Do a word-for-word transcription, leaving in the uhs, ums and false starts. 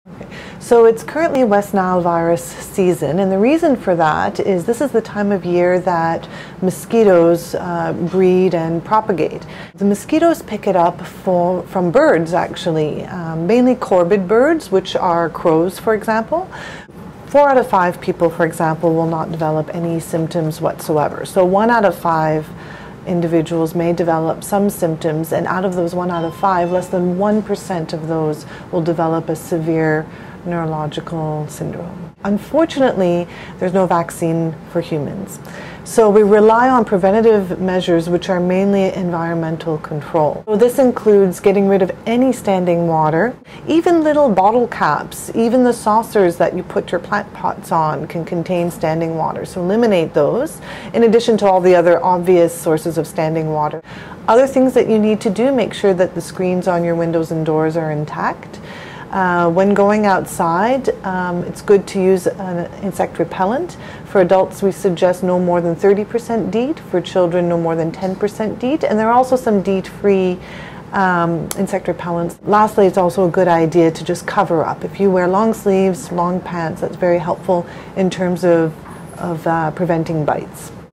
So it's currently West Nile virus season, and the reason for that is this is the time of year that mosquitoes uh, breed and propagate. The mosquitoes pick it up for, from birds, actually, um, mainly corvid birds, which are crows, for example. Four out of five people, for example, will not develop any symptoms whatsoever. So one out of five individuals may develop some symptoms, and out of those one out of five, less than one percent of those will develop a severe neurological syndrome. Unfortunately, there's no vaccine for humans. So we rely on preventative measures, which are mainly environmental control. So this includes getting rid of any standing water. Even little bottle caps, even the saucers that you put your plant pots on can contain standing water. So eliminate those, in addition to all the other obvious sources of standing water. Other things that you need to do, make sure that the screens on your windows and doors are intact. Uh, when going outside, um, it's good to use an insect repellent. For adults, we suggest no more than thirty percent DEET. For children, no more than ten percent DEET. And there are also some DEET-free um, insect repellents. Lastly, it's also a good idea to just cover up. If you wear long sleeves, long pants, that's very helpful in terms of, of uh, preventing bites.